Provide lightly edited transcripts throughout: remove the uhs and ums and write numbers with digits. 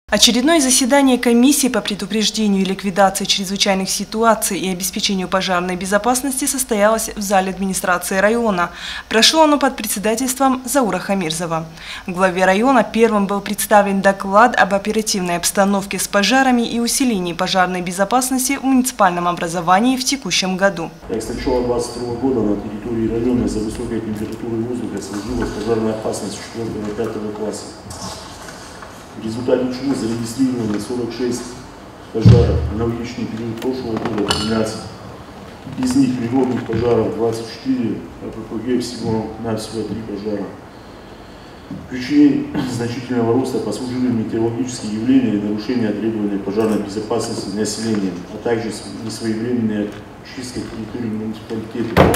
Очередное заседание комиссии по предупреждению и ликвидации чрезвычайных ситуаций и обеспечению пожарной безопасности состоялось в зале администрации района. Прошло оно под председательством Заура Хамирзова. Главе района первым был представлен доклад об оперативной обстановке с пожарами и усилении пожарной безопасности в муниципальном образовании в текущем году. С начала 2022 года на территории района из-за высокой температуры воздуха сложилась пожарная опасность 4-5 класса. В результате чего зарегистрировано 46 пожаров, аналогичный период прошлого года 13. Из них природных пожаров 24, а ППГ всего-навсего 3 пожара. Причиной значительного роста послужили метеорологические явления и нарушения требований пожарной безопасности населения, а также несвоевременная чистка территории муниципалитета.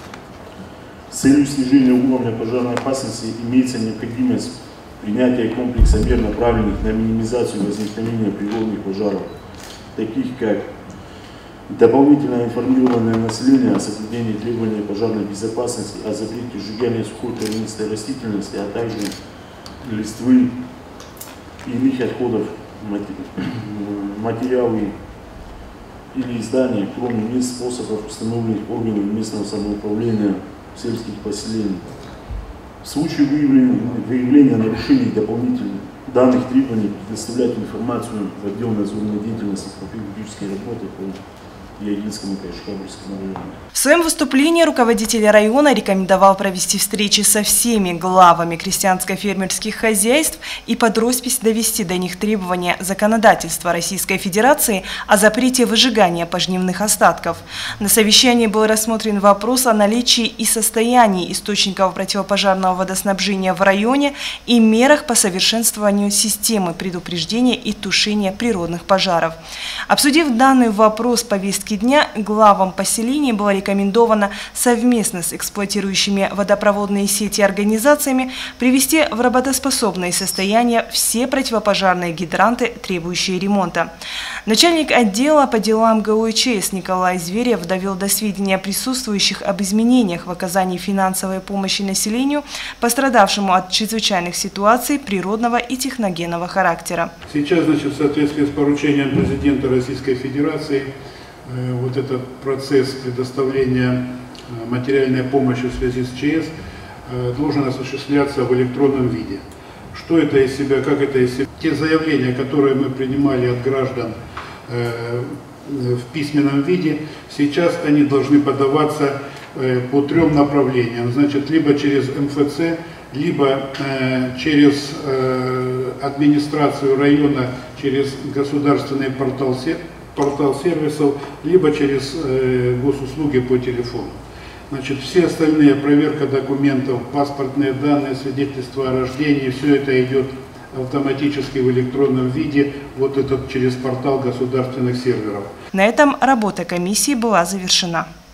С целью снижения уровня пожарной опасности имеется необходимость принятие комплекса мер, направленных на минимизацию возникновения природных пожаров, таких как дополнительное информированное население о соблюдении требований пожарной безопасности, о запрете сжигания сухой травянистой растительности, а также листвы и иных отходов, материалы или изданий, кроме мест, способов, установленных органами местного самоуправления в сельских поселениях. В случае выявления нарушений дополнительных данных требований предоставлять информацию в отдел надзорной деятельности по профилактической работе по Ягинскому и Кашкабельскому району. В своем выступлении руководитель района рекомендовал провести встречи со всеми главами крестьянско-фермерских хозяйств и под роспись довести до них требования законодательства Российской Федерации о запрете выжигания пожнивных остатков. На совещании был рассмотрен вопрос о наличии и состоянии источников противопожарного водоснабжения в районе и мерах по совершенствованию системы предупреждения и тушения природных пожаров. Обсудив данный вопрос повестки дня, главам поселений было рекомендовано совместно с эксплуатирующими водопроводные сети организациями привести в работоспособное состояние все противопожарные гидранты, требующие ремонта. Начальник отдела по делам ГУЧС Николай Зверев довел до сведения присутствующих об изменениях в оказании финансовой помощи населению, пострадавшему от чрезвычайных ситуаций природного и техногенного характера. Сейчас, в соответствии с поручением президента Российской Федерации, вот этот процесс предоставления материальной помощи в связи с ЧС должен осуществляться в электронном виде. Что это из себя, как это из себя? Те заявления, которые мы принимали от граждан в письменном виде, сейчас они должны подаваться по 3 направлениям. Значит, либо через МФЦ, либо через администрацию района, через государственный портал сервисов, либо через госуслуги по телефону. Значит, все остальные, проверка документов, паспортные данные, свидетельства о рождении, все это идет автоматически в электронном виде, вот этот через портал государственных серверов. На этом работа комиссии была завершена.